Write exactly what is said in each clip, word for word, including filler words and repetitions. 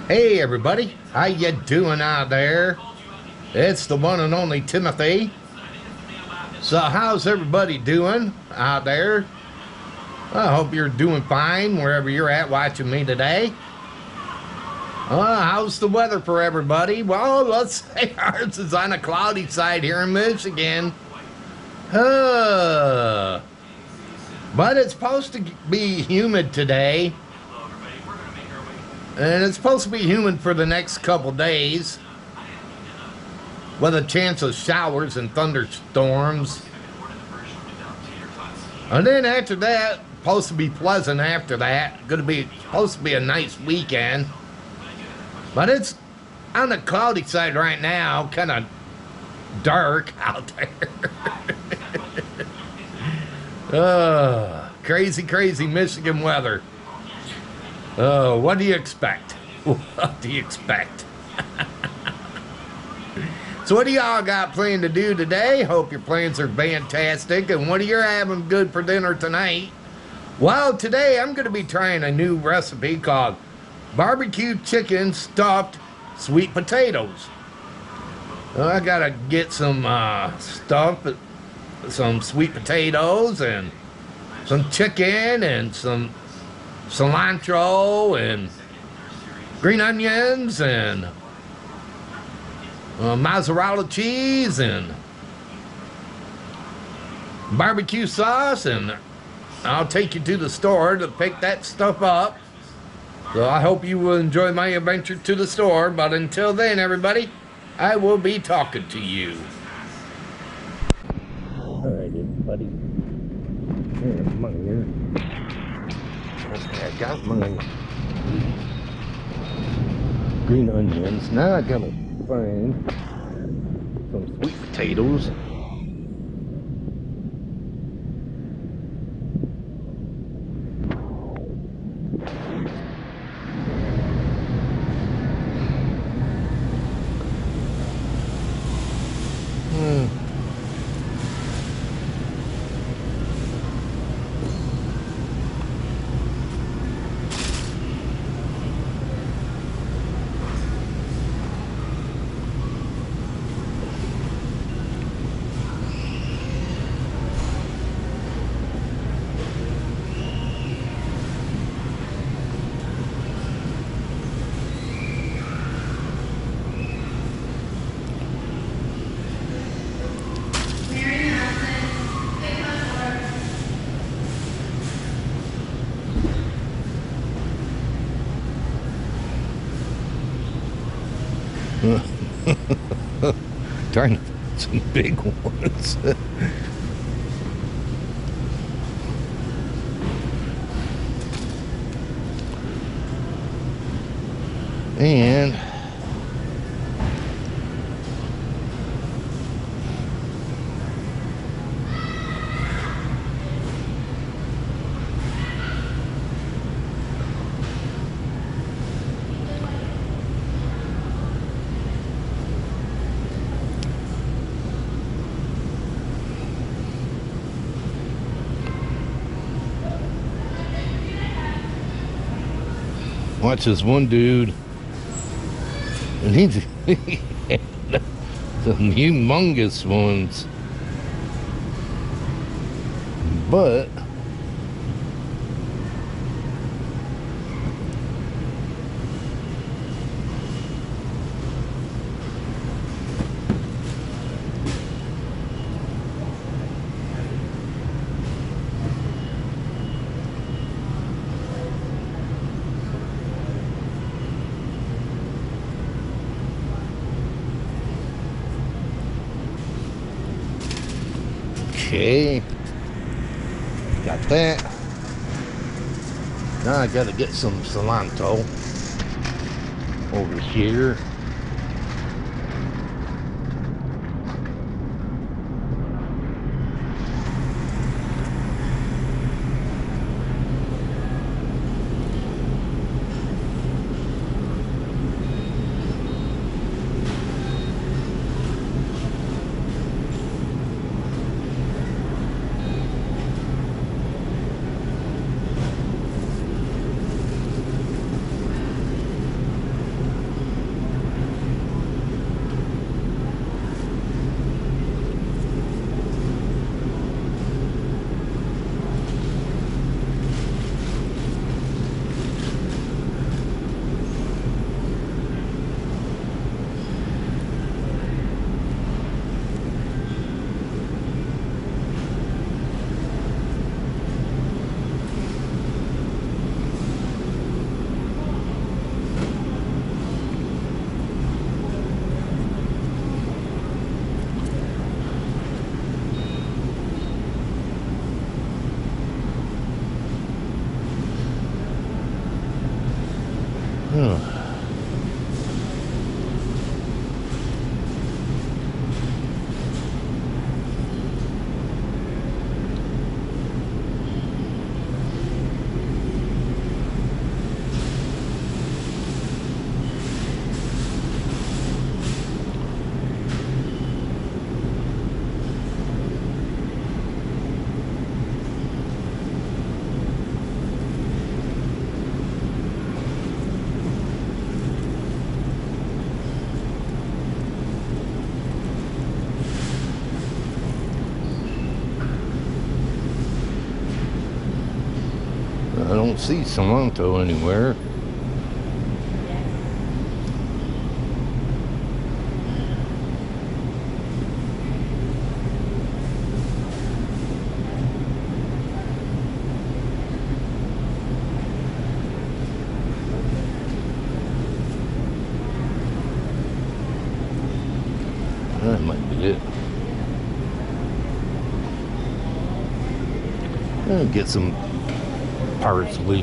Hey everybody, how you doing out there? It's the one and only Timothy. So how's everybody doing out there? I hope you're doing fine wherever you're at watching me today. Uh, how's the weather for everybody? Well, let's say ours is on a cloudy side here in Michigan. Uh, but it's supposed to be humid today. And it's supposed to be humid for the next couple days, with a chance of showers and thunderstorms. And then after that, supposed to be pleasant after that. Gonna be supposed to be a nice weekend. But it's on the cloudy side right now, kind of dark out there. uh, crazy, crazy Michigan weather. Uh, what do you expect? What do you expect? So what do y'all got planned to do today? Hope your plans are fantastic. And what are you having good for dinner tonight? Well, today I'm going to be trying a new recipe called barbecue chicken stuffed sweet potatoes. Well, I got to get some uh, stuff, some sweet potatoes and some chicken and some cilantro and green onions and uh, mozzarella cheese and barbecue sauce, and I'll take you to the store to pick that stuff up. So I hope you will enjoy my adventure to the store, but until then, everybody, I will be talking to you. Alright, everybody. Here, come on here. I got my green onions. Now I gotta find some sweet potatoes. Hmm. Trying to find some big ones. And watch this one dude, and he's he had some humongous ones, but okay, got that. Now I gotta get some cilantro over here. Hmm. I don't see Cilantro anywhere. That might be it. I'll get some parsley.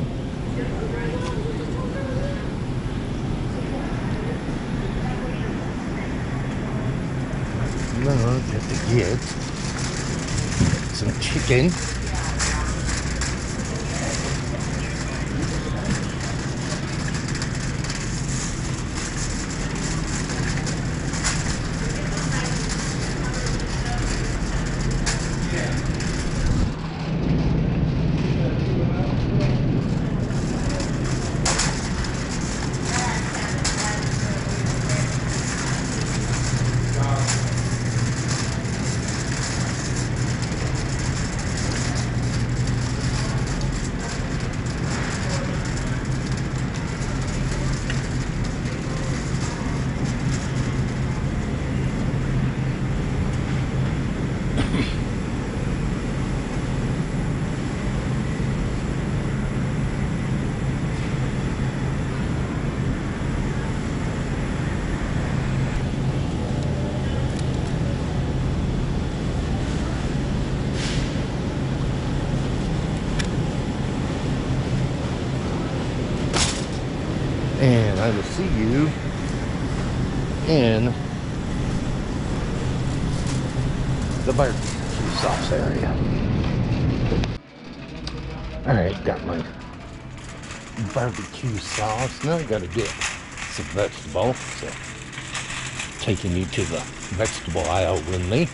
No, I'll have to get some chicken. And I will see you in the barbecue sauce area. Alright, got my barbecue sauce. Now I gotta get some vegetable. So, taking you to the vegetable aisle with me.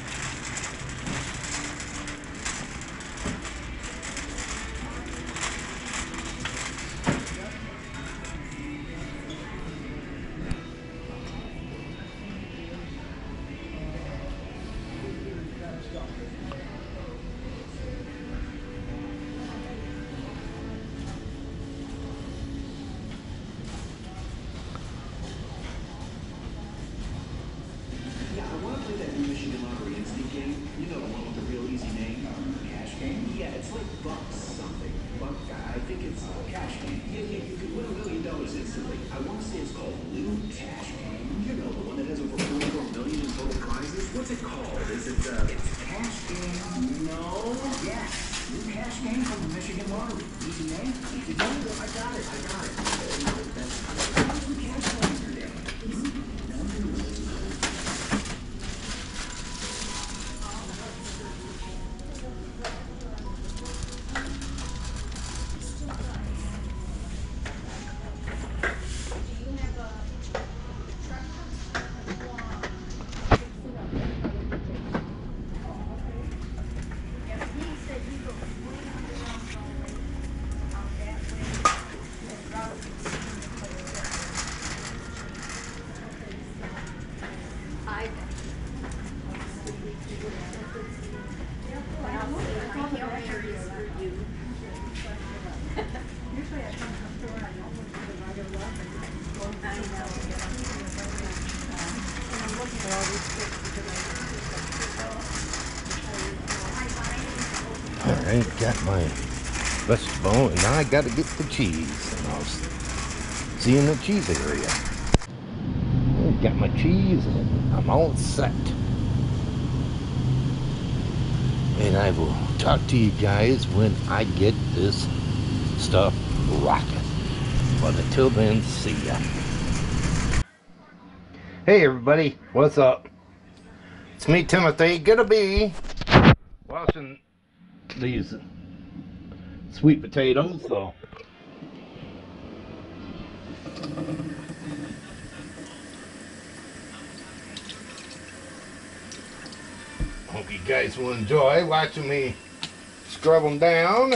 What's it called? Is it, uh, it's Cash Game? No. Yes. New Cash Game from the Michigan Lottery. Easy name? Easy name? I got it. I got it. That's new Cash Game today. Alright, got my vegetable, and now I gotta get the cheese. And I'll see you in the cheese area. Got my cheese, and I'm all set. And I will talk to you guys when I get this stuff rocking. But until then, see ya. Hey everybody, what's up? It's me, Timothy. Gonna be washing these sweet potatoes, so hope you guys will enjoy watching me scrub them down.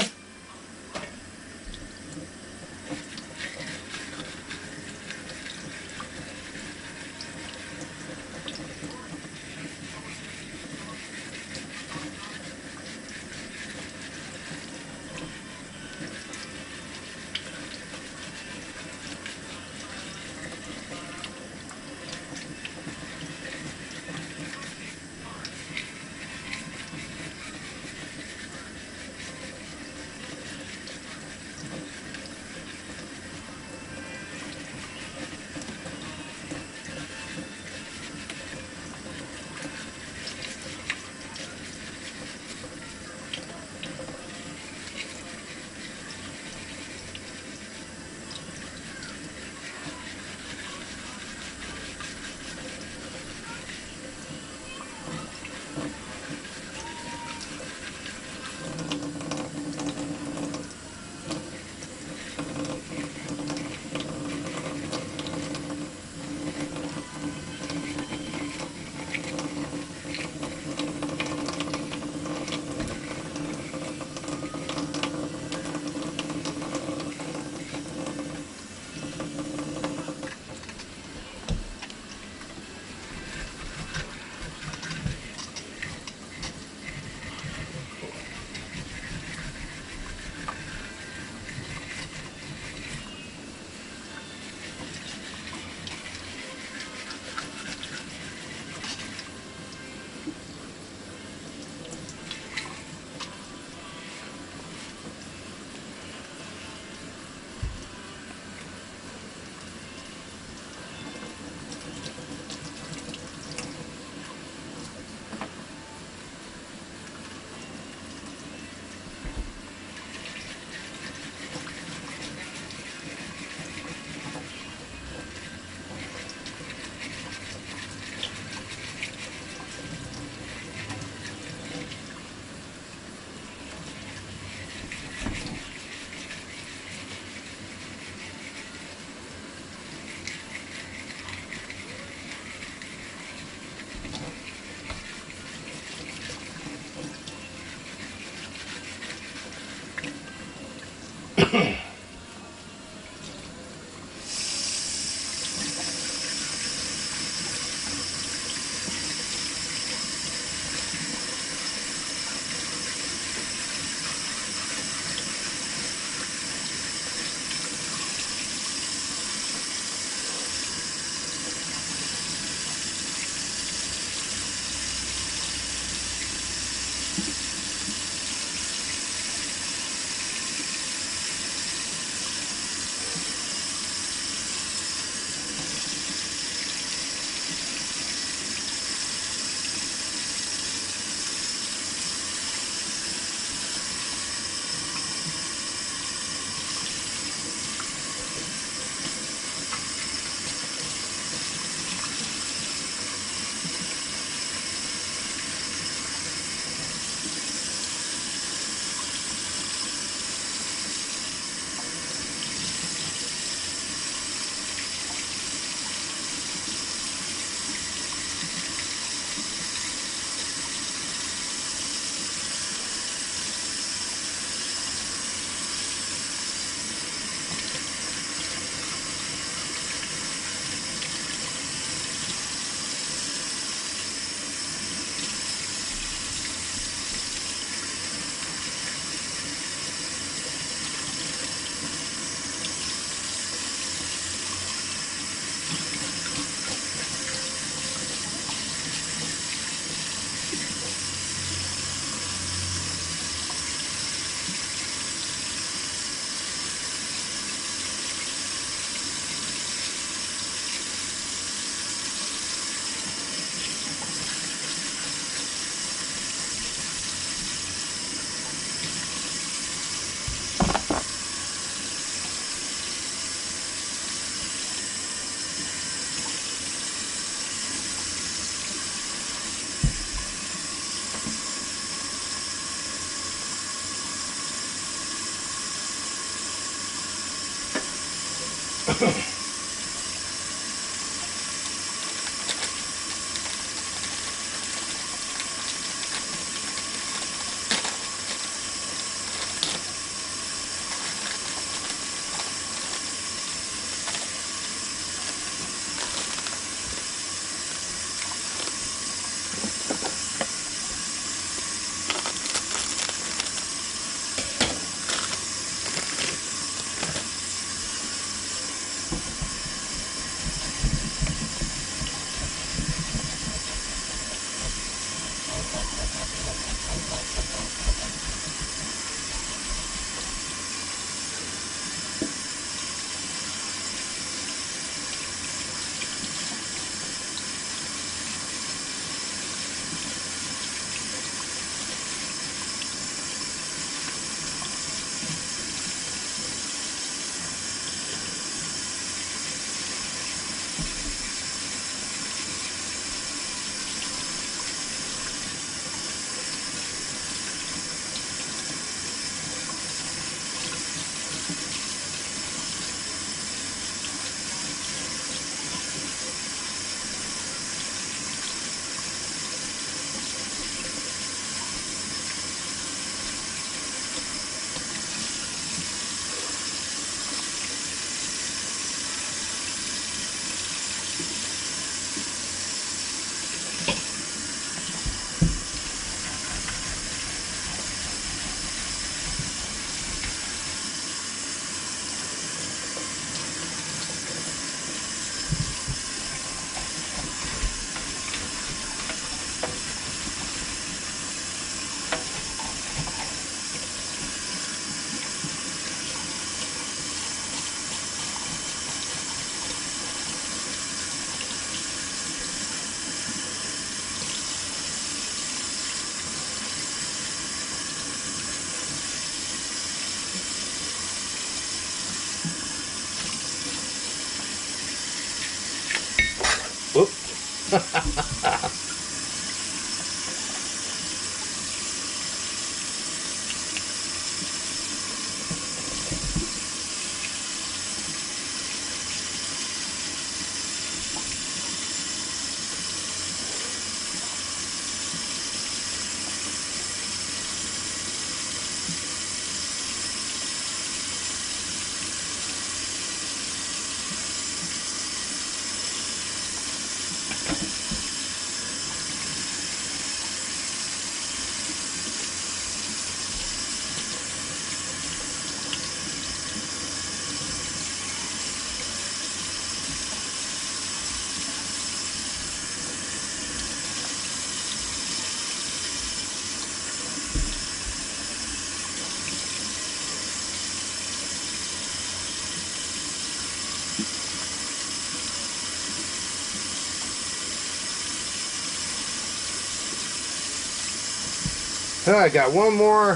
I got one more,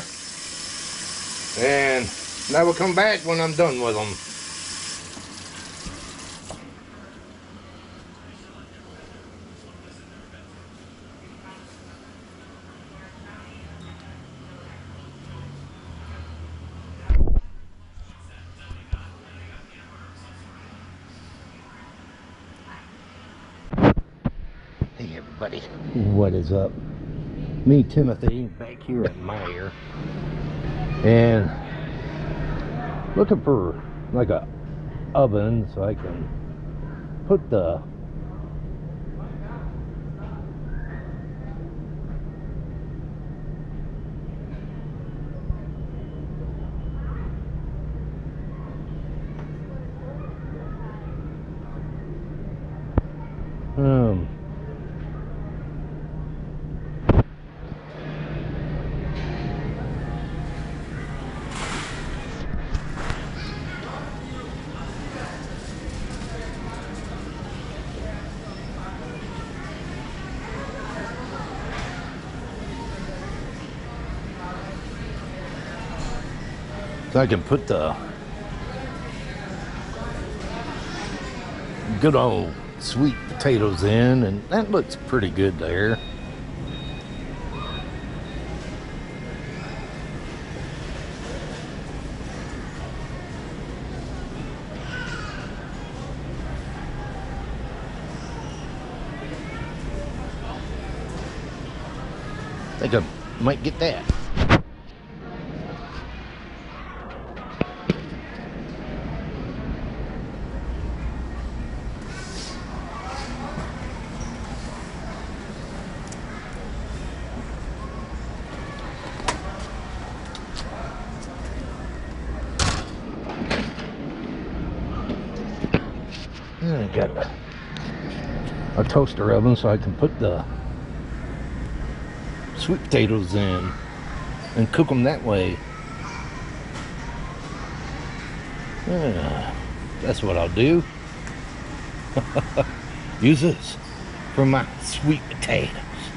and I will come back when I'm done with them. Hey everybody, what is up? Me, Timothy, back here at Meijer, and looking for like a oven so I can put the um so I can put the good old sweet potatoes in, and that looks pretty good there. think I might get that. And I got a, a toaster oven so I can put the sweet potatoes in and cook them that way. Yeah, that's what I'll do. Use this for my sweet potatoes.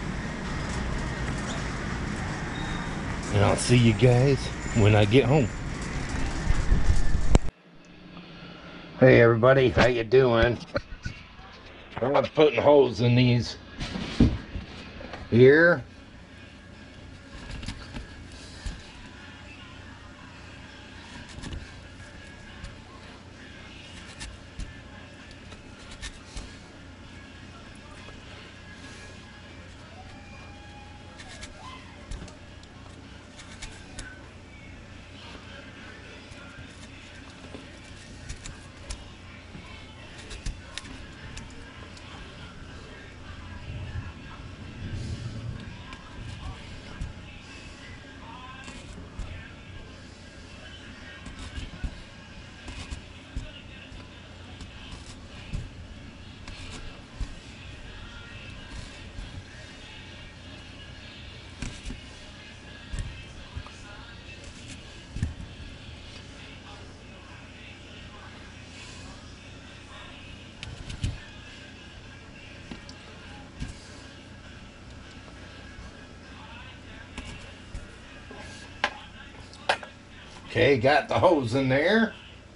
And I'll see you guys when I get home. Hey everybody, how you doing? I'm putting holes in these here. Okay, got the hose in there.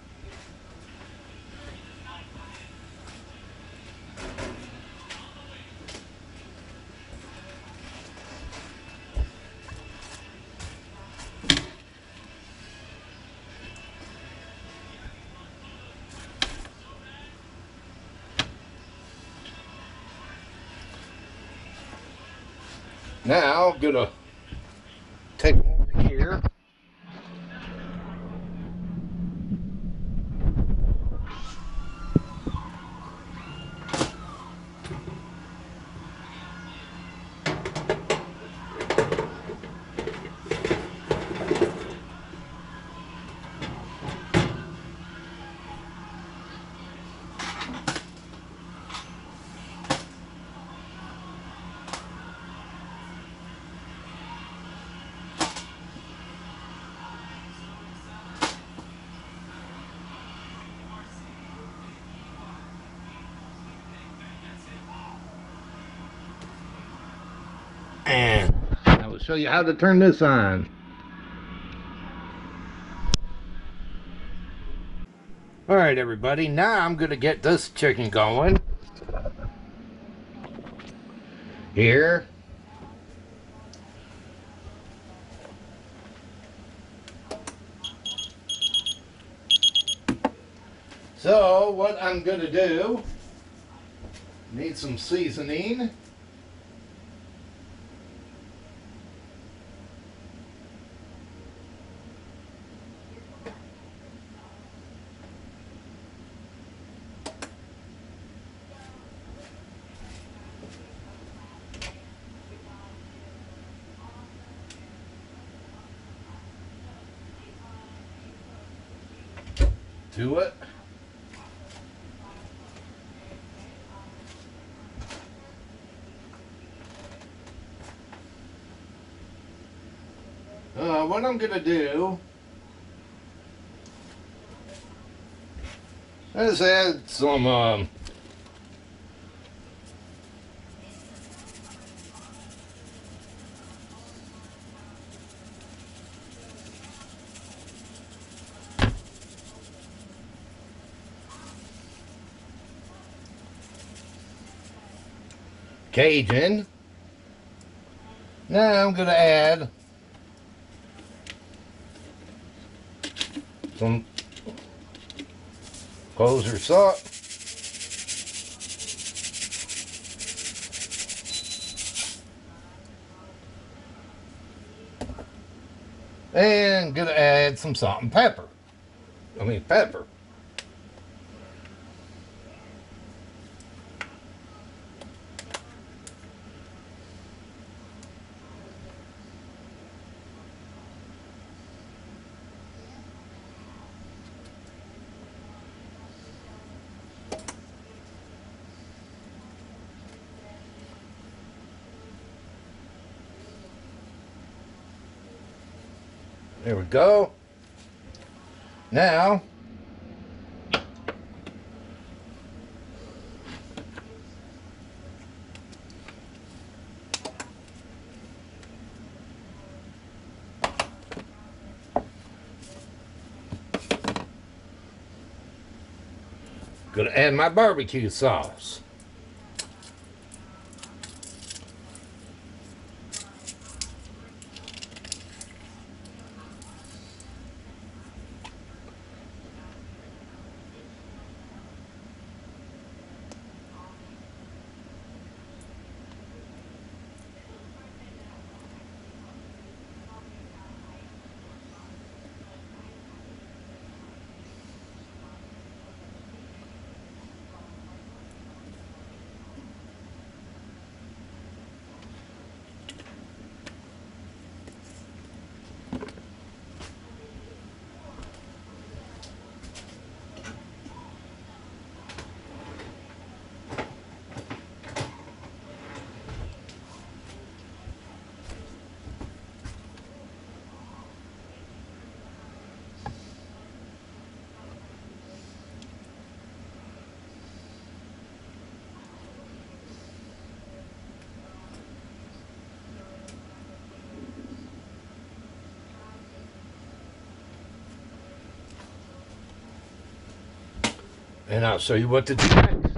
Now I'm gonna take them over here. And I will show you how to turn this on. Alright everybody, now I'm going to get this chicken going. Here. So what I'm going to do, need some seasoning. To it. Uh, what I'm gonna do is add some um, Cajun. Now I'm gonna add some kosher salt. And gonna add some salt and pepper. I mean pepper. There we go. Now, gonna add my barbecue sauce. And I'll show you what to do next.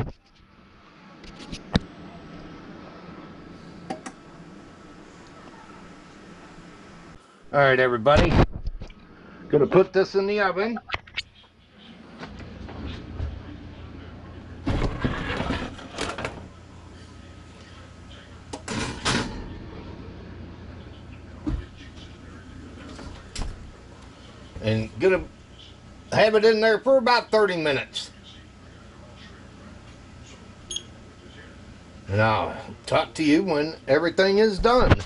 All right, everybody. Gonna put this in the oven. And gonna have it in there for about thirty minutes. And I'll talk to you when everything is done.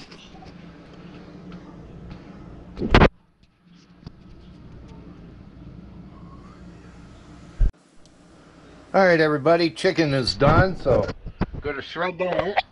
All right, everybody, chicken is done, so I'm gonna shred that.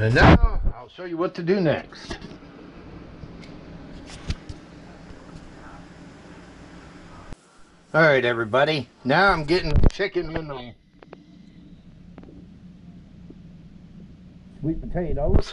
And now I'll show you what to do next. Alright everybody, now I'm getting the chicken in the sweet potatoes.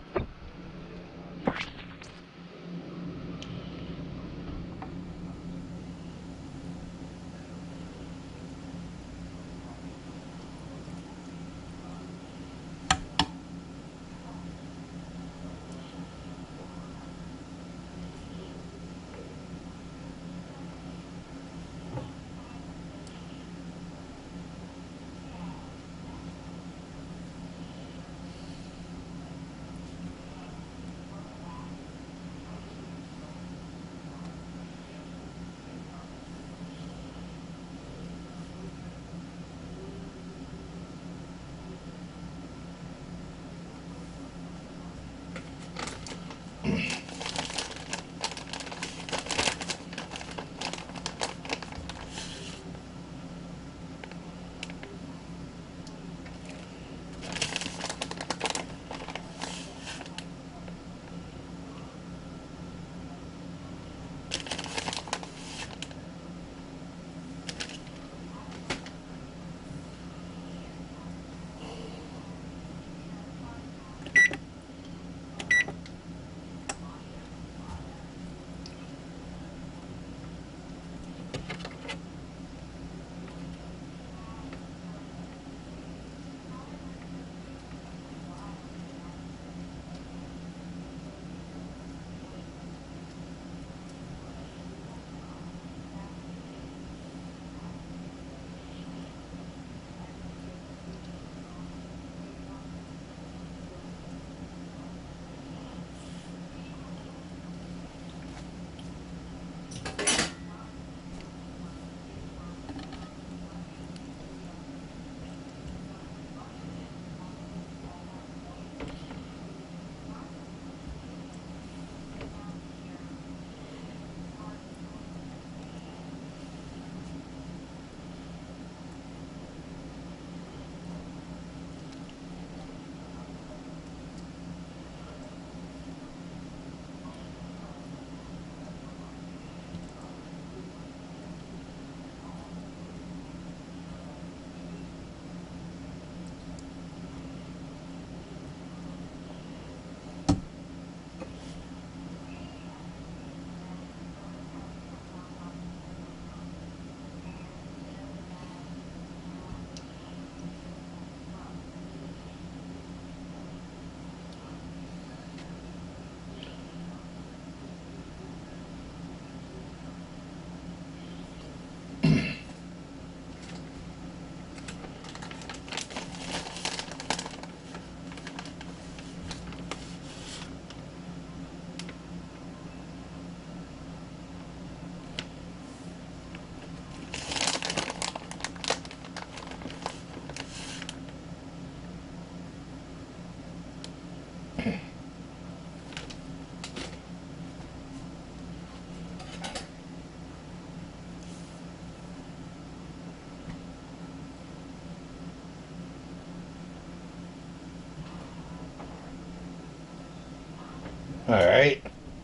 Alright.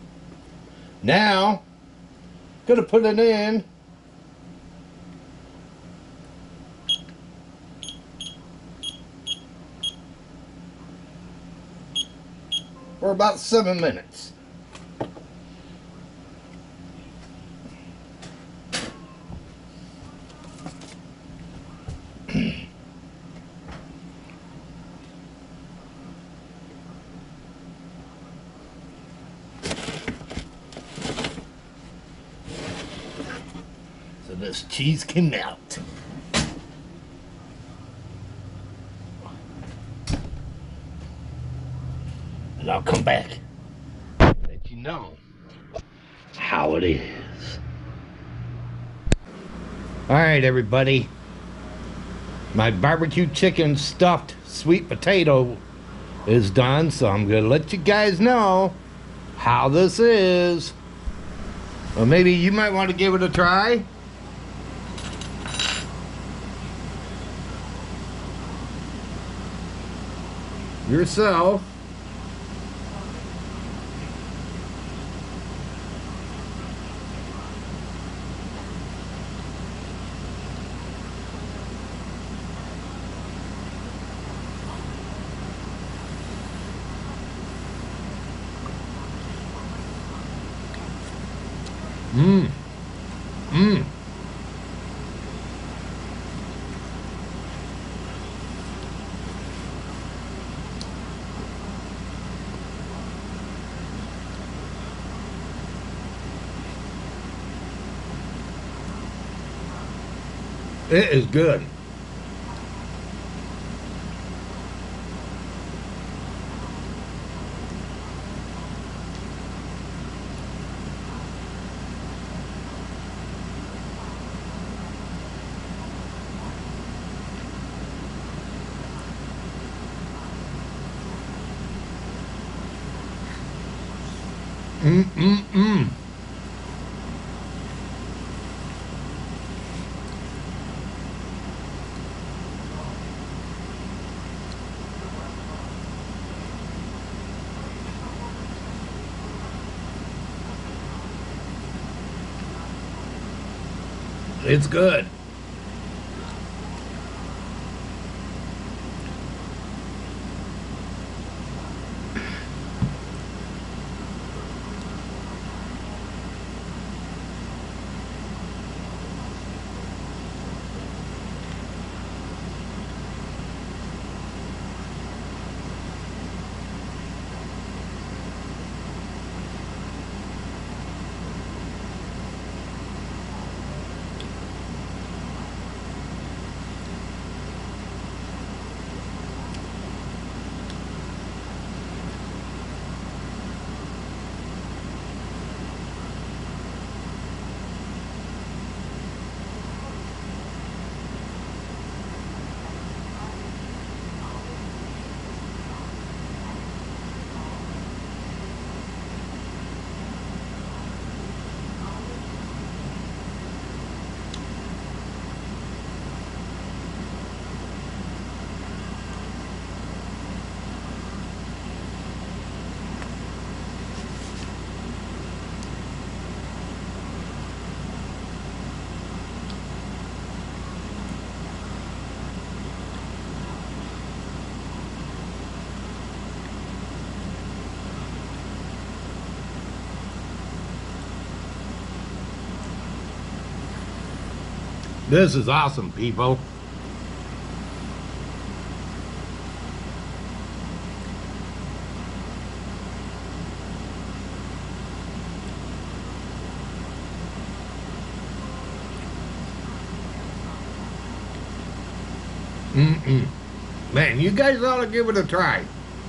Now, gonna put it in. For about seven minutes. So this cheese can melt. And I'll come back and let you know how it is. Alright everybody, my barbecue chicken stuffed sweet potato is done, so I'm gonna let you guys know how this is. Or maybe you might want to give it a try. Yourself. Mmm. Mmm. It is good. Mm, mm, mm. It's good. This is awesome, people. Mm-mm. Man, you guys ought to give it a try.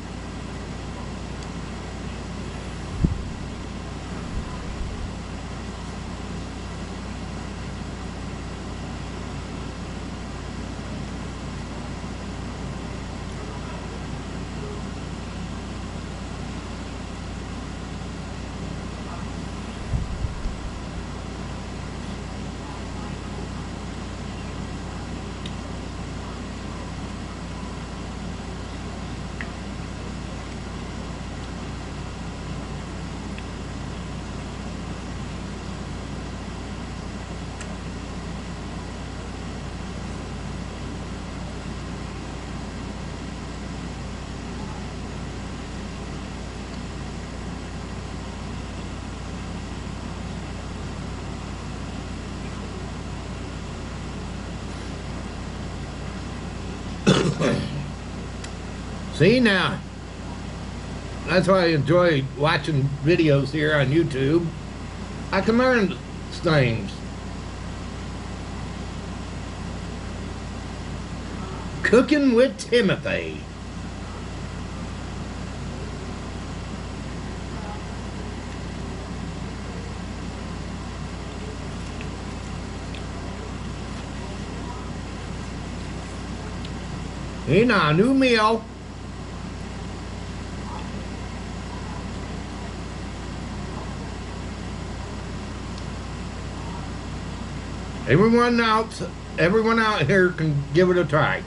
See now, that's why I enjoy watching videos here on YouTube. I can learn things. Cooking with Timothy. Hey now, new meal. Everyone out, everyone out here can give it a try.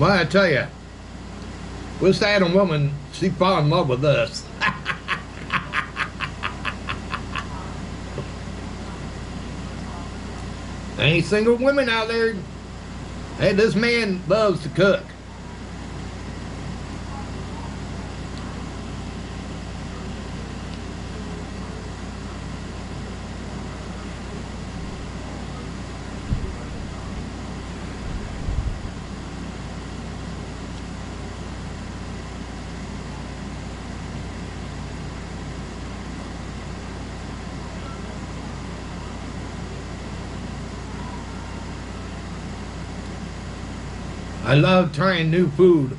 Well, I tell you, this Adam woman, she fall in love with us. Any single women out there? Hey, this man loves to cook. I love trying new food.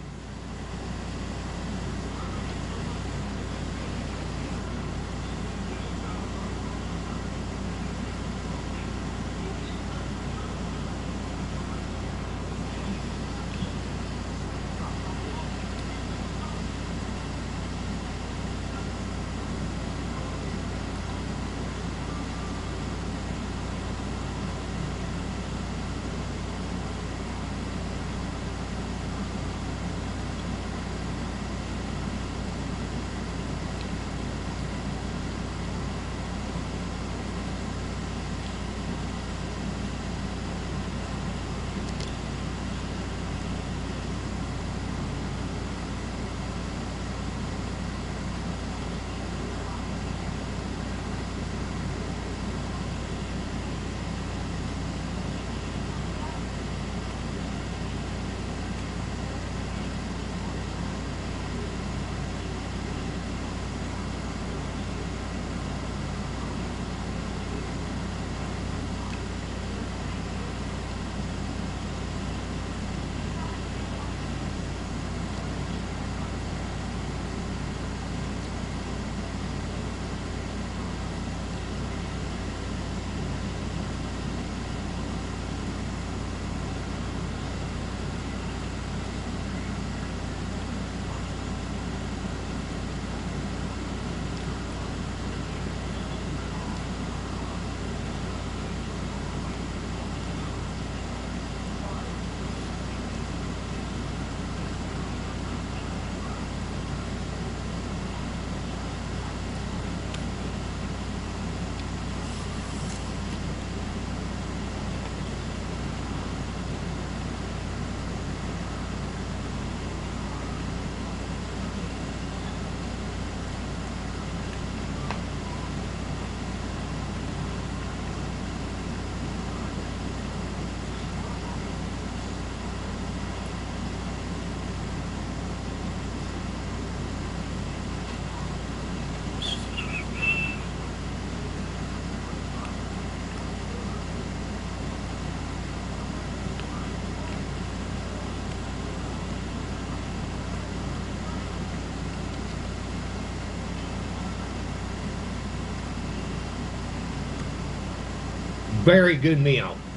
Very good meal.